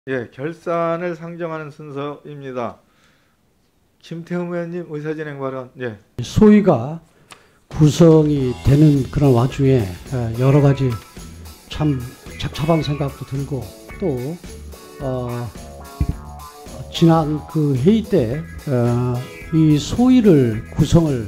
예, 결산을 상정하는 순서입니다. 김태흠 의원님 의사진행 발언. 예. 소위가 구성이 되는 그런 와중에 여러 가지 참 착잡한 생각도 들고 또 지난 그 회의 때 이 소위를 구성을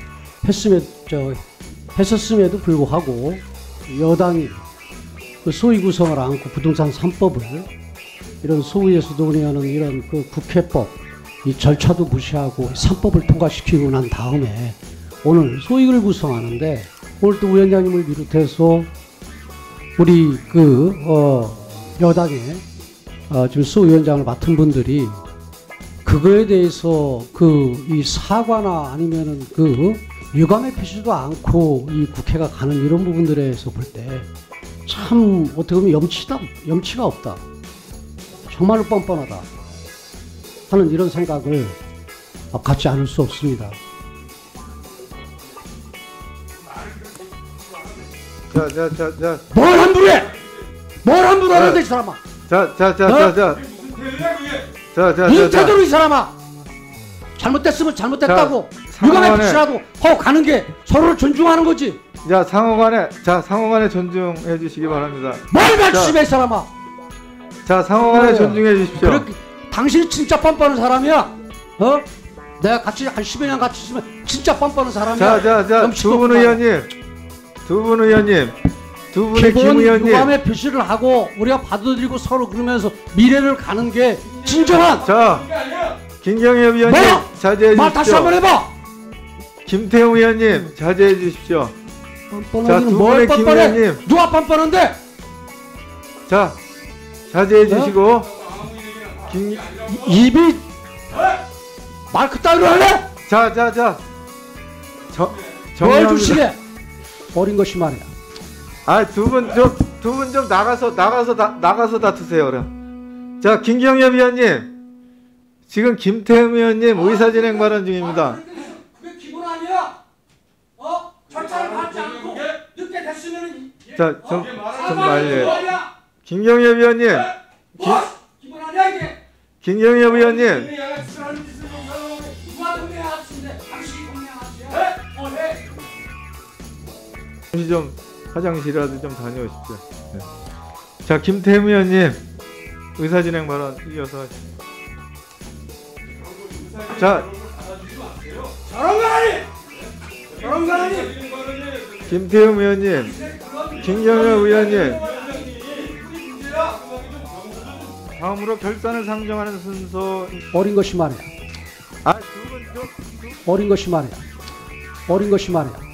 했었음에도 불구하고 여당이 그 소위 구성을 안고 부동산 3법을 이런 소위에서 논의하는 이런 그 국회법 이 절차도 무시하고 3법을 통과시키고 난 다음에 오늘 소위를 구성하는데 오늘 또 위원장님을 비롯해서 우리 그 여당의 지금 소위원장을 맡은 분들이 그거에 대해서 그 이 사과나 아니면은 그 유감의 표시도 않고 이 국회가 가는 이런 부분들에 대해서 볼 때 참 어떻게 보면 염치가 없다. 정말로 뻔뻔하다 하는 이런 생각을 갖지 않을 수 없습니다. 자. 뭘 함부로 해! 뭘 함부로 하는데 이 사람아! 무슨 태도로 이 사람아! 잘못됐으면 잘못됐다고 유감의 표시라도 하고 가는 게 서로를 존중하는 거지. 자, 상호간에 존중해 주시기 바랍니다. 뭘 맞추시면 이 사람아! 자, 상호간에 존중해 주십시오. 그렇게, 당신이 진짜 뻔뻔한 사람이야. 내가 같이 한 10여 년 같이 있으면 진짜 뻔뻔한 사람이야. 두 분 의원님, 두 분의 김 의원님. 유감의 표시를 하고 우리가 받아들이고 서로 그러면서 미래를 가는 게 진정한. 자, 김경엽 의원님 자제해 주십시오. 말 다시 한번 해봐. 김태흠 의원님 자제해 주십시오. 자, 두 분의 김 뻔뻔해? 의원님. 누가 뻔뻔한데? 자, 자제해 주시고. 입이 말 그따위로 할래? 자. 뭘 주시게? 어린 것이 말이야. 두 분 좀 나가서 다투세요, 그럼. 자, 김경엽 의원님. 지금 김태흠 의원님 의사진행 발언 중입니다. 그게 기본 아니야? 절차를 밟지 않고 늦게 됐으면 자, 좀 말려. 김경엽 의원님. 기본 아니야 이게? 김경엽 의원님. 누가 동네 아저씨인데 당신이 동네 아저씨야? 좀 화장실이라도 좀 다녀오십시오. 네. 자, 김태흠 의원님 의사진행 발언 이어서 하십시오. 자, 저런 거 아니? 김태흠 의원님, 김경엽 의원님. 다음으로 결산을 상정하는 순서. 어린 것이 말이야. 어린 것이 말이야.